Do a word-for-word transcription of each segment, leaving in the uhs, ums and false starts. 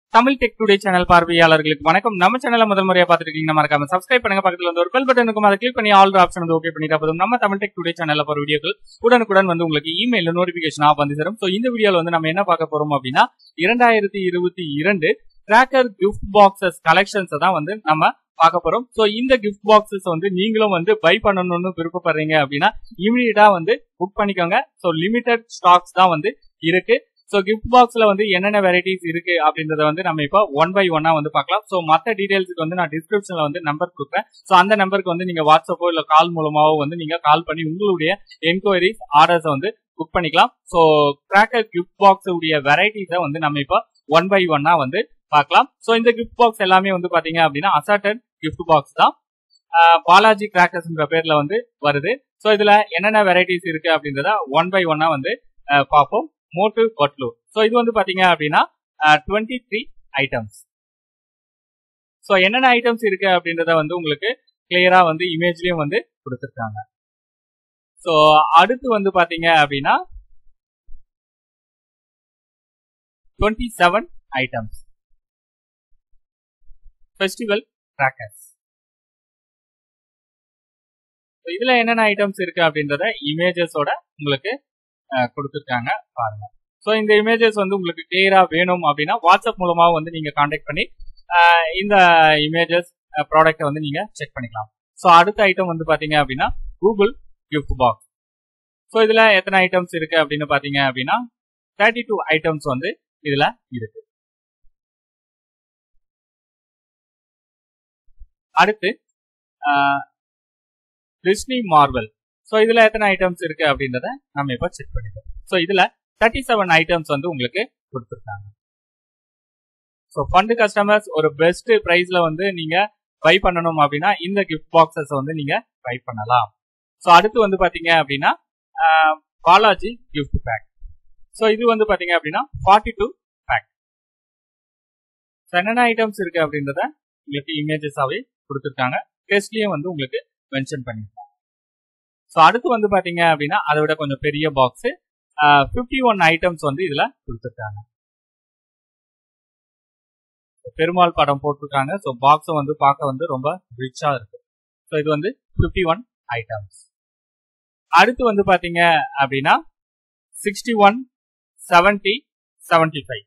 Tamil tech today channel பார்வையாளர்களுக்கு வணக்கம். நம்ம சேனலை முதல் முறையா பார்த்துருக்கீங்க, மறக்காம சப்ஸ்கிரைப் பண்ணுங்க. பக்கத்துல வந்து ஒரு பெல் பட்டன் இருக்கும், அதை கிளிக் பண்ணி ஆல் ஆப்ஷன் வந்து ஓகே பண்ணிட்டா போதும். நம்ம தமிழ் டெக் டுடே சேனல்ல போற வீடியோக்கள் உடனுக்குடன் வந்து உங்களுக்கு இமெயில நோட்டிபிகேஷனா வந்து சேரும். சோ இந்த வீடியோல வந்து நம்ம என்ன பார்க்க போறோம் அப்படின்னா, இரண்டாயிரத்தி இருபத்தி இரண்டு கிராக்கர் கிஃப்ட் பாக்ஸஸ் கலெக்ஷன்ஸ் தான் வந்து நம்ம பார்க்க போறோம். சோ இந்த கிஃப்ட் பாக்ஸஸ் வந்து நீங்களும் வந்து பை பண்ணணும்னு விருப்பப்படுறீங்க அப்படின்னா இமிடியேட்டா வந்து புக் பண்ணிக்கோங்க. சோ லிமிடெட் ஸ்டாக்ஸ் தான் வந்து இருக்கு. சோ கிஃப்ட் பாக்ஸ்ல வந்து என்னென்ன வெரைட்டிஸ் இருக்கு அப்படின்றத வந்து நம்ம இப்போ ஒன் பை ஒன்னா வந்து பார்க்கலாம். சோ மற்ற டீடைல்ஸ்க்கு வந்து நான் டிஸ்கிரிப்ஷன்ல வந்து நம்பர் கொடுக்குறேன். சோ அந்த நம்பருக்கு வந்து நீங்க வாட்ஸ்அப்போ இல்ல கால் மூலமாவோ வந்து நீங்க கால் பண்ணி உங்களுடைய என்கொயரிஸ் ஆர்டர்ஸ் வந்து புக் பண்ணிக்கலாம். சோ கிராக்கர் கிஃப்ட் பாக்ஸ் உடைய வெரைட்டிஸை வந்து நம்ம இப்போ ஒன் பை ஒன்னா வந்து பார்க்கலாம். சோ இந்த கிஃப்ட் பாக்ஸ் எல்லாமே வந்து பாத்தீங்க அப்படின்னா அசார்டட் கிஃப்ட் பாக்ஸ் தான். பாலாஜி கிராக்கர்ஸ்ன்ற பேர்ல வந்து வருது. சோ இதுல என்னென்ன வெரைட்டிஸ் இருக்கு அப்படின்றத ஒன் பை ஒன்னா வந்து பார்ப்போம். மோட்டு பட்லு. சோ இது வந்து பாத்தீங்க அப்படின்னா டுவெண்ட்டி த்ரீ ஐட்டம்ஸ். சோ என்னென்ன ஐட்டம்ஸ் இருக்கு அப்படின்றத வந்து உங்களுக்கு கிளியரா வந்து இமேஜ்லயும் வந்து கொடுத்துருக்காங்க. சோ அடுத்து வந்து பாத்தீங்க அப்படின்னா twenty seven items festival crackers. இதுல என்னென்ன ஐட்டம்ஸ் இருக்கு அப்படின்றத இமேஜஸோட உங்களுக்கு கொடுத்துருக்காங்க பாருங்க. சோ இந்த இமேஜஸ் வந்து உங்களுக்கு கிளியரா வேணும் அப்படின்னா வாட்ஸ்அப் மூலமா வந்து நீங்க கான்டாக்ட் பண்ணி இந்த இமேஜஸ் ப்ராடக்ட் வந்து நீங்க செக் பண்ணிக்கலாம். சோ அடுத்த ஐட்டம் வந்து பாத்தீங்க அப்படின்னா கூகுள் கிஃப்ட் பாக்ஸ். சோ இதுல எத்தனை ஐட்டம்ஸ் இருக்கு அப்படின்னு பாத்தீங்க அப்படின்னா தேர்ட்டி டூ ஐட்டம்ஸ் வந்து இதுல இருக்கு. அடுத்து டிஸ்னி மார்வல். சோ இதுல எத்தனை ஐட்டம்ஸ் இருக்கு அப்படின்றத நம்ம இப்ப செக் பண்ணிக்கலாம். சோ இதுல தேர்ட்டி செவன் ஐட்டம்ஸ் வந்து உங்களுக்கு கொடுத்துருக்காங்க. சோ ஃபண்ட் கஸ்டமர்ஸ் ஒரு பெஸ்ட் பிரைஸ்ல வந்து நீங்க பை பண்ணணும் அப்படின்னா இந்த கிஃப்ட் பாக்ஸஸ் வந்து நீங்க பை பண்ணலாம். சோ அடுத்து வந்து பாத்தீங்க அப்படின்னா பாலாஜி கிஃப்ட் பேக். சோ இது வந்து பாத்தீங்க அப்படின்னா ஃபார்ட்டி டூ பேக். என்னென்ன ஐட்டம்ஸ் இருக்கு அப்படின்றத உங்களுக்கு இமேஜஸாவே கொடுத்துருக்காங்க. டெஸ்ட்லயும் வந்து உங்களுக்கு மென்ஷன் பண்ணிருக்காங்க. சோ அடுத்து வந்து பாத்தீங்க அப்படின்னா அதை விட கொஞ்சம் பெரிய பாக்ஸ் பிப்டி ஒன் ஐட்டம்ஸ் வந்து இதுல கொடுத்துருக்காங்க. பெருமாள் படம் போட்டிருக்காங்க. சோ பாக்ஸ் வந்து பார்க்க வந்து ரொம்ப ரிச்சா இருக்கு. சோ இது வந்து பிப்டி ஒன் ஐட்டம்ஸ். அடுத்து வந்து பாத்தீங்க அப்படின்னா sixty one seventy seventy five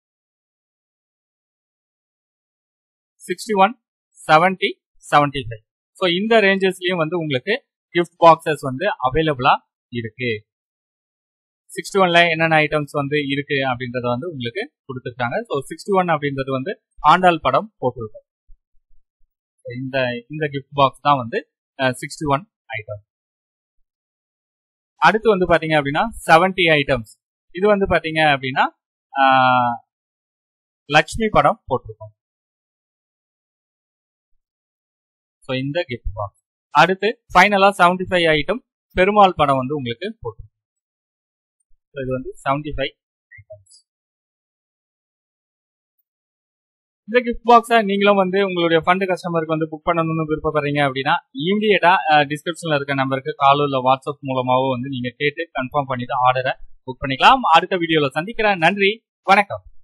sixty one seventy seventy five so இந்த ரேஞ்சஸ்லயும் வந்து உங்களுக்கு கிஃப்ட் பாக்ஸஸ் வந்து அவைலபிளா இருக்கு. சிக்ஸ்டி ஒன்ல என்னென்ன ஐட்டம்ஸ் வந்து இருக்கு அப்படின்றத வந்து உங்களுக்கு கொடுத்துருக்காங்க. ஸோ சிக்ஸ்டி ஒன் அப்படின்றது வந்து ஆண்டாள் படம் போட்டிருக்கோம். இந்த இந்த கிஃப்ட் பாக்ஸ் தான் வந்து சிக்ஸ்டி ஒன் ஐட்டம். அடுத்து வந்து பாத்தீங்க அப்படின்னா செவன்டி ஐட்டம்ஸ். இது வந்து பாத்தீங்க அப்படின்னா லக்ஷ்மி படம் போட்டிருக்கோம். ஸோ இந்த கிஃப்ட் பாக்ஸ். அடுத்து ஃபைனலா செவன்டி ஃபைவ் ஐட்டம் பெருமாள் படம் வந்து உங்களுக்கு போட்டிருக்கோம். இது வந்து செவன்டி ஃபைவ் ஐட்டம்ஸ். இந்த கிஃப்ட் பாக்ஸை நீங்களும் வந்து உங்களுடைய ஃபண்ட் கஸ்டமருக்கு வந்து புக் பண்ணணும்னு விருப்பப்படுறீங்க அப்படின்னா இமீடியட்டா டிஸ்கிரிப்ஷன்ல இருக்க நம்பருக்கு காலோ இல்ல வாட்ஸ்அப் மூலமாவோ வந்து நீங்க கேட்டு கன்ஃபார்ம் பண்ணிட்டு ஆர்டரை புக் பண்ணிக்கலாம். அடுத்த வீடியோல சந்திக்கிறேன். நன்றி, வணக்கம்.